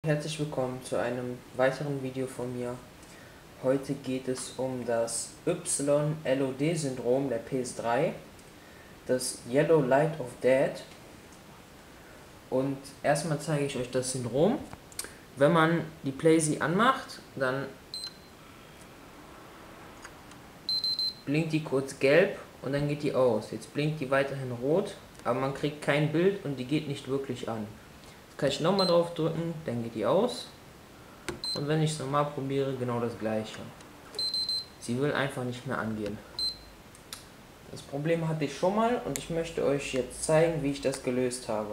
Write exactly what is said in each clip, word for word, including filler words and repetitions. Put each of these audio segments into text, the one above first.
Herzlich willkommen zu einem weiteren Video von mir. Heute geht es um das Y L O D-Syndrom der P S drei, das Yellow Light of Death. Und erstmal zeige ich euch das Syndrom. Wenn man die PlayZ anmacht, dann blinkt die kurz gelb und dann geht die aus. Jetzt blinkt die weiterhin rot, aber man kriegt kein Bild und die geht nicht wirklich an. Jetzt kann ich nochmal drauf drücken, dann geht die aus. Und wenn ich es normal probiere, genau das gleiche. Sie will einfach nicht mehr angehen. Das Problem hatte ich schon mal und ich möchte euch jetzt zeigen, wie ich das gelöst habe.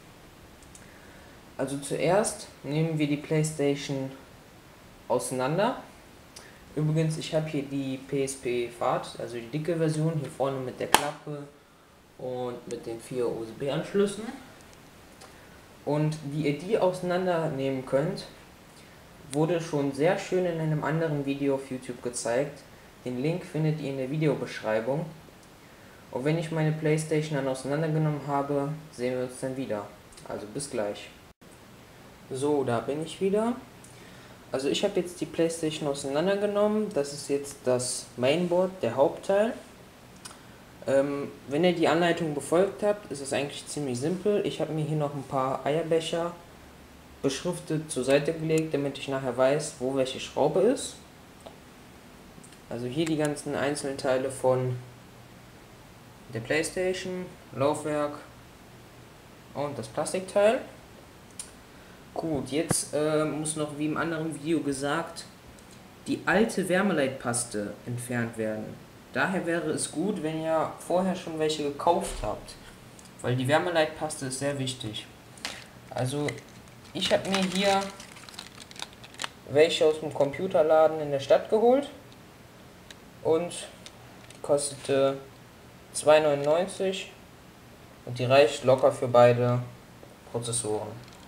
Also zuerst nehmen wir die PlayStation auseinander. Übrigens, ich habe hier die P S P-Fahrt, also die dicke Version, hier vorne mit der Klappe und mit den vier U S B-Anschlüssen. Und wie ihr die auseinandernehmen könnt, wurde schon sehr schön in einem anderen Video auf YouTube gezeigt. Den Link findet ihr in der Videobeschreibung. Und wenn ich meine PlayStation dann auseinandergenommen habe, sehen wir uns dann wieder. Also bis gleich. So, da bin ich wieder. Also ich habe jetzt die PlayStation auseinandergenommen. Das ist jetzt das Mainboard, der Hauptteil. Ähm, wenn ihr die Anleitung befolgt habt, ist es eigentlich ziemlich simpel. Ich habe mir hier noch ein paar Eierbecher beschriftet zur Seite gelegt, damit ich nachher weiß, wo welche Schraube ist. Also hier die ganzen einzelnen Teile von der PlayStation, Laufwerk und das Plastikteil. Gut, jetzt äh, muss noch, wie im anderen Video gesagt, die alte Wärmeleitpaste entfernt werden. Daher wäre es gut, wenn ihr vorher schon welche gekauft habt, weil die Wärmeleitpaste ist sehr wichtig. Also ich habe mir hier welche aus dem Computerladen in der Stadt geholt und die kostete zwei neunundneunzig und die reicht locker für beide Prozessoren.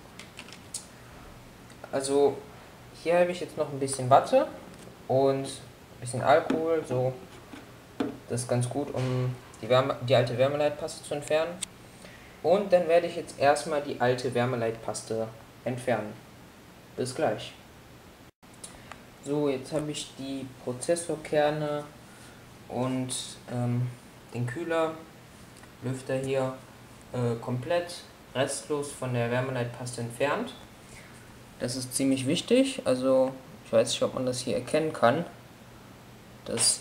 Also hier habe ich jetzt noch ein bisschen Watte und ein bisschen Alkohol, so, das ist ganz gut, um die, Wärme, die alte Wärmeleitpaste zu entfernen. Und dann werde ich jetzt erstmal die alte Wärmeleitpaste entfernen. Bis gleich. So, jetzt habe ich die Prozessorkerne und ähm, den Kühler, Lüfter hier äh, komplett restlos von der Wärmeleitpaste entfernt. Das ist ziemlich wichtig, also ich weiß nicht, ob man das hier erkennen kann. Das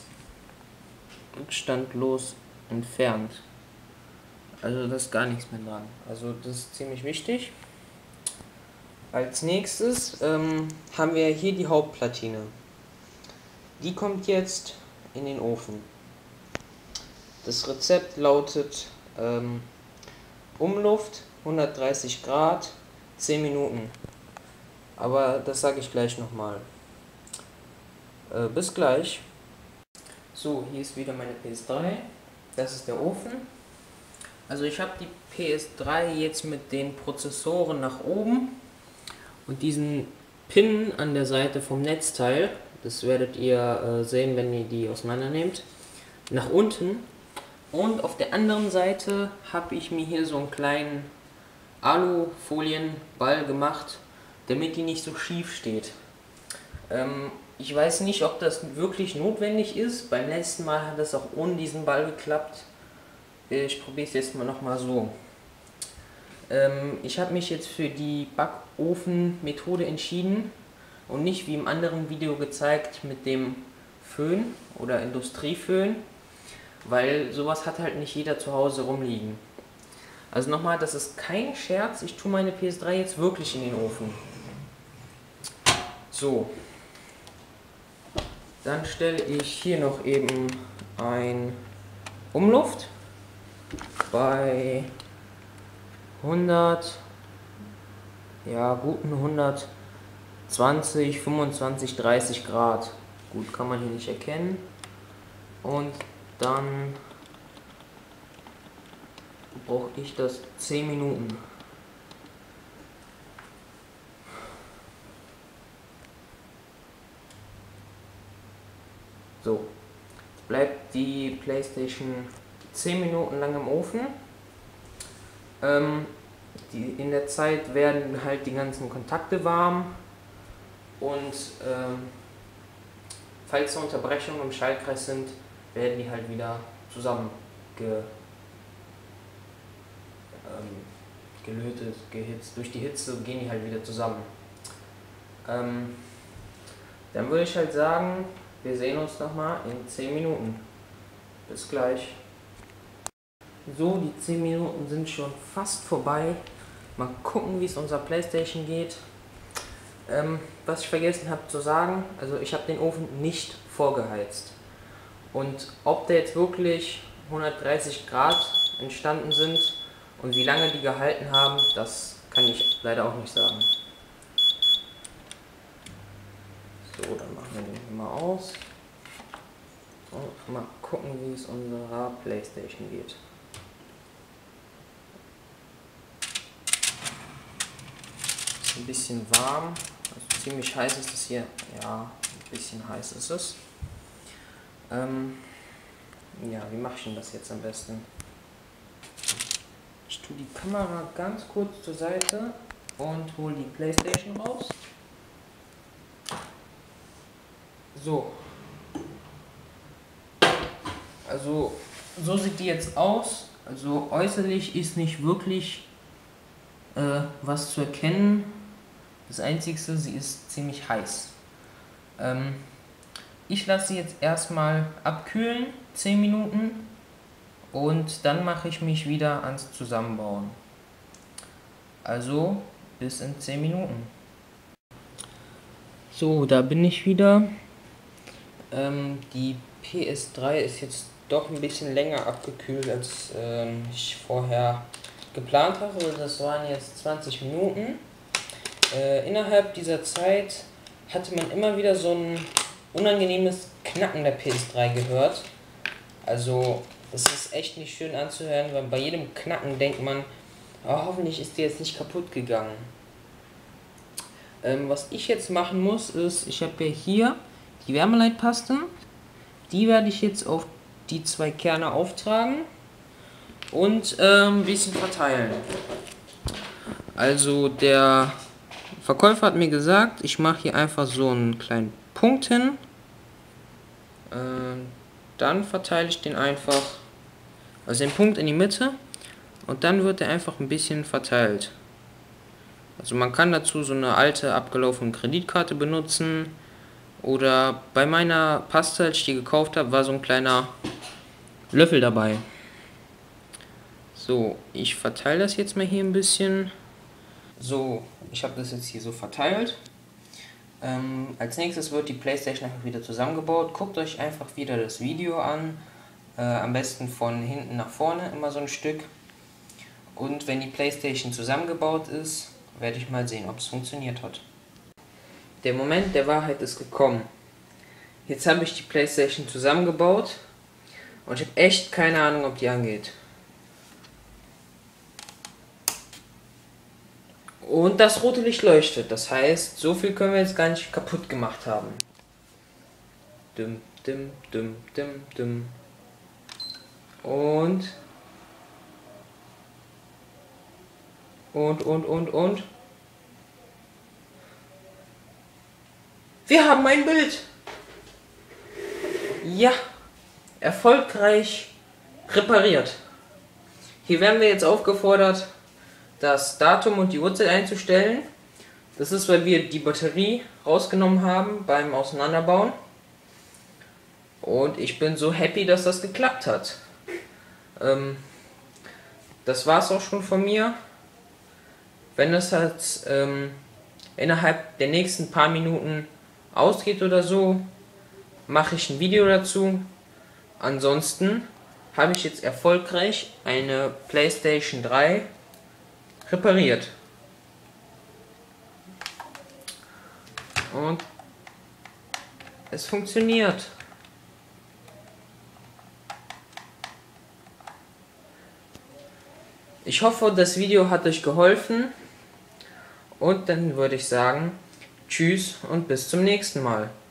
rückstandlos entfernt. Also da ist gar nichts mehr dran. Also das ist ziemlich wichtig. Als nächstes ähm, haben wir hier die Hauptplatine. Die kommt jetzt in den Ofen. Das Rezept lautet ähm, Umluft, hundertdreißig Grad, zehn Minuten. Aber das sage ich gleich nochmal. Äh, bis gleich. So, hier ist wieder meine P S drei. Das ist der Ofen. Also ich habe die P S drei jetzt mit den Prozessoren nach oben und diesen Pin an der Seite vom Netzteil, das werdet ihr äh, sehen, wenn ihr die auseinander nehmt, nach unten. Und auf der anderen Seite habe ich mir hier so einen kleinen Alufolienball gemacht, damit die nicht so schief steht. Ähm, ich weiß nicht, ob das wirklich notwendig ist. Beim letzten Mal hat das auch ohne diesen Ball geklappt. Ich probiere es jetzt mal nochmal so. Ähm, ich habe mich jetzt für die Backofen-Methode entschieden und nicht wie im anderen Video gezeigt mit dem Föhn oder Industrieföhn, weil sowas hat halt nicht jeder zu Hause rumliegen. Also nochmal, das ist kein Scherz, ich tue meine P S drei jetzt wirklich in den Ofen. So. Dann stelle ich hier noch eben ein Umluft bei hundert, ja guten hundertzwanzig, fünfundzwanzig, dreißig Grad. Gut, kann man hier nicht erkennen. Und dann brauche ich das zehn Minuten. So, jetzt bleibt die PlayStation zehn Minuten lang im Ofen. Ähm, die, in der Zeit werden halt die ganzen Kontakte warm und ähm, falls da Unterbrechungen im Schaltkreis sind, werden die halt wieder zusammen ge, ähm, gelötet, gehitzt. Durch die Hitze gehen die halt wieder zusammen. Ähm, dann würde ich halt sagen, wir sehen uns nochmal in zehn Minuten. Bis gleich. So, die zehn Minuten sind schon fast vorbei. Mal gucken, wie es unserer PlayStation geht. Ähm, was ich vergessen habe zu sagen, also ich habe den Ofen nicht vorgeheizt. Und ob der jetzt wirklich hundertdreißig Grad entstanden sind und wie lange die gehalten haben, das kann ich leider auch nicht sagen. So, dann machen wir den mal aus und mal gucken, wie es unserer PlayStation geht. Ist ein bisschen warm, also ziemlich heiß ist es hier. Ja, ein bisschen heiß ist es. Ähm, ja, wie mache ich denn das jetzt am besten? Ich tue die Kamera ganz kurz zur Seite und hole die PlayStation raus. So. Also, so sieht die jetzt aus. Also äußerlich ist nicht wirklich äh, was zu erkennen. Das Einzige, sie ist ziemlich heiß. Ähm, ich lasse sie jetzt erstmal abkühlen, zehn Minuten. Und dann mache ich mich wieder ans Zusammenbauen. Also bis in zehn Minuten. So, da bin ich wieder. Ähm, die P S drei ist jetzt doch ein bisschen länger abgekühlt, als ähm, ich vorher geplant habe. Das waren jetzt zwanzig Minuten. Äh, innerhalb dieser Zeit hatte man immer wieder so ein unangenehmes Knacken der P S drei gehört. Also das ist echt nicht schön anzuhören, weil bei jedem Knacken denkt man, oh, hoffentlich ist die jetzt nicht kaputt gegangen. Ähm, was ich jetzt machen muss, ist, ich habe ja hier die Wärmeleitpaste. Die werde ich jetzt auf die zwei Kerne auftragen und ähm, ein bisschen verteilen. Also der Verkäufer hat mir gesagt, ich mache hier einfach so einen kleinen Punkt hin. Ähm, dann verteile ich den einfach, also den Punkt in die Mitte, und dann wird er einfach ein bisschen verteilt. Also man kann dazu so eine alte abgelaufene Kreditkarte benutzen, oder bei meiner Paste, als ich die gekauft habe, war so ein kleiner Löffel dabei. So, ich verteile das jetzt mal hier ein bisschen. So, ich habe das jetzt hier so verteilt. Ähm, als nächstes wird die PlayStation einfach wieder zusammengebaut. Guckt euch einfach wieder das Video an. Äh, am besten von hinten nach vorne immer so ein Stück. Und wenn die PlayStation zusammengebaut ist, werde ich mal sehen, ob es funktioniert hat. Der Moment der Wahrheit ist gekommen. Jetzt habe ich die PlayStation zusammengebaut und ich habe echt keine Ahnung, ob die angeht. Und das rote Licht leuchtet, das heißt, so viel können wir jetzt gar nicht kaputt gemacht haben. Dum, dum, dum, dum, dum. Und und und und und wir haben ein Bild. Ja, erfolgreich repariert. Hier werden wir jetzt aufgefordert, das Datum und die Uhrzeit einzustellen. Das ist, weil wir die Batterie rausgenommen haben beim Auseinanderbauen. Und ich bin so happy, dass das geklappt hat. Ähm, das war's auch schon von mir. Wenn das halt ähm, innerhalb der nächsten paar Minuten ausgeht oder so, mache ich ein Video dazu. Ansonsten habe ich jetzt erfolgreich eine PlayStation drei repariert. Und es funktioniert. Ich hoffe, das Video hat euch geholfen. Und dann würde ich sagen, tschüss und bis zum nächsten Mal.